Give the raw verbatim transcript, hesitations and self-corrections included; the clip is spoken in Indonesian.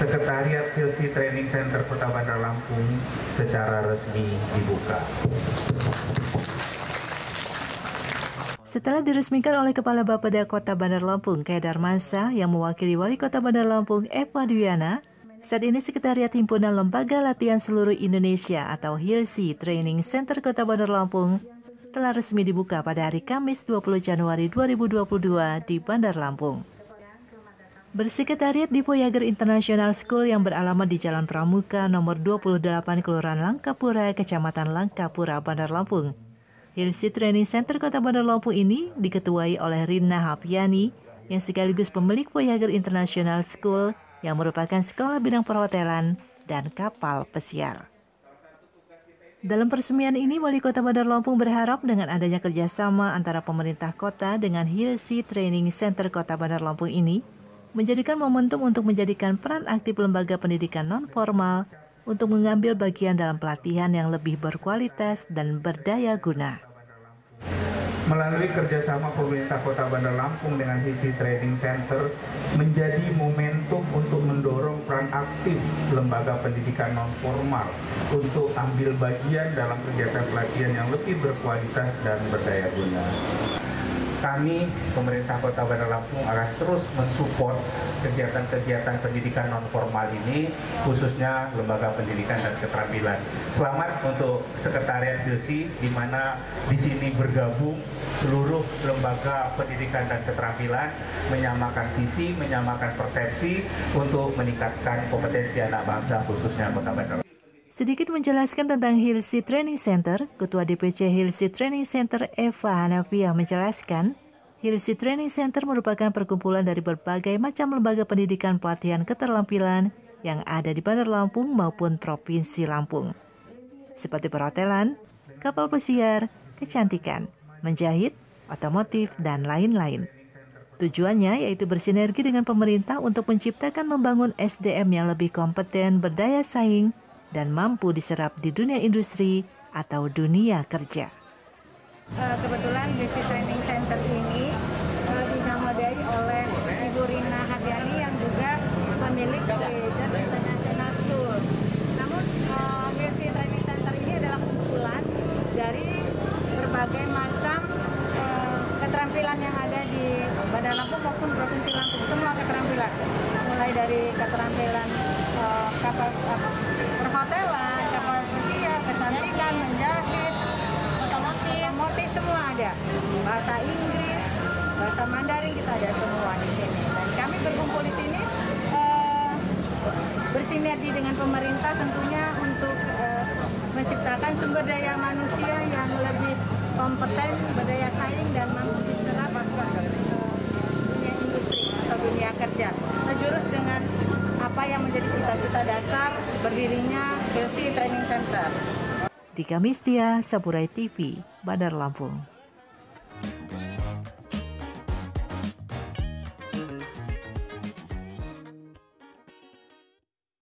Sekretariat Hilsi Training Center Kota Bandar Lampung secara resmi dibuka. Setelah diresmikan oleh Kepala Bapeda Kota Bandar Lampung, K. Darmansyah, yang mewakili Wali Kota Bandar Lampung, Eva Dwiana, saat ini Sekretariat Himpunan Lembaga Latihan Seluruh Indonesia atau Hilsi Training Center Kota Bandar Lampung telah resmi dibuka pada hari Kamis dua puluh Januari dua ribu dua puluh dua di Bandar Lampung. Bersekretariat di Voyager International School yang beralamat di Jalan Pramuka nomor dua puluh delapan Kelurahan Langkapura, Kecamatan Langkapura, Bandar Lampung. Hilsi Training Center Kota Bandar Lampung ini diketuai oleh Rina Hapiani yang sekaligus pemilik Voyager International School yang merupakan sekolah bidang perhotelan dan kapal pesiar. Dalam peresmian ini, Wali Kota Bandar Lampung berharap dengan adanya kerjasama antara pemerintah kota dengan Hilsi Training Center Kota Bandar Lampung ini menjadikan momentum untuk menjadikan peran aktif lembaga pendidikan non-formal untuk mengambil bagian dalam pelatihan yang lebih berkualitas dan berdaya guna. Melalui kerjasama pemerintah Kota Bandar Lampung dengan Hilsi Training Center menjadi momentum untuk mendorong peran aktif lembaga pendidikan non-formal untuk ambil bagian dalam kegiatan pelatihan yang lebih berkualitas dan berdaya guna. Kami, pemerintah Kota Bandar Lampung, akan terus mensupport kegiatan-kegiatan pendidikan non-formal ini, khususnya lembaga pendidikan dan keterampilan. Selamat untuk Sekretariat Hilsi, di mana di sini bergabung seluruh lembaga pendidikan dan keterampilan, menyamakan visi, menyamakan persepsi untuk meningkatkan kompetensi anak bangsa, khususnya Kota Bandar Lampung. Sedikit menjelaskan tentang Hilsi Training Center, Ketua D P C Hilsi Training Center Eva Hanafiah menjelaskan, Hilsi Training Center merupakan perkumpulan dari berbagai macam lembaga pendidikan pelatihan keterampilan yang ada di Bandar Lampung maupun Provinsi Lampung, seperti perhotelan, kapal pesiar, kecantikan, menjahit, otomotif, dan lain-lain. Tujuannya yaitu bersinergi dengan pemerintah untuk menciptakan membangun S D M yang lebih kompeten, berdaya saing, dan mampu diserap di dunia industri atau dunia kerja. Kebetulan Hilsi Training Center ini dinamai oleh Ibu Rina Hapiani yang juga pemilik Voyager International School. Namun Hilsi Training Center ini adalah kumpulan dari berbagai macam keterampilan yang ada di Bandar Lampung maupun Provinsi Lampung. Semua keterampilan, mulai dari keterampilan uh, kapal uh, perhotelan, kapal pesiar, kecantikan, menjahit, otomotif, otomotif semua ada. Bahasa Inggris, bahasa Mandarin kita ada semua di sini. Dan kami berkumpul di sini uh, bersinergi dengan pemerintah tentunya untuk uh, menciptakan sumber daya manusia yang lebih kompeten, berdaya saing, dan mampu diserap ke dunia industri atau dunia kerja. Sejurus dengan apa yang menjadi cita-cita dasar berdirinya Hilsi Training Center. Dika Mistia, Saburai T V, Bandar Lampung.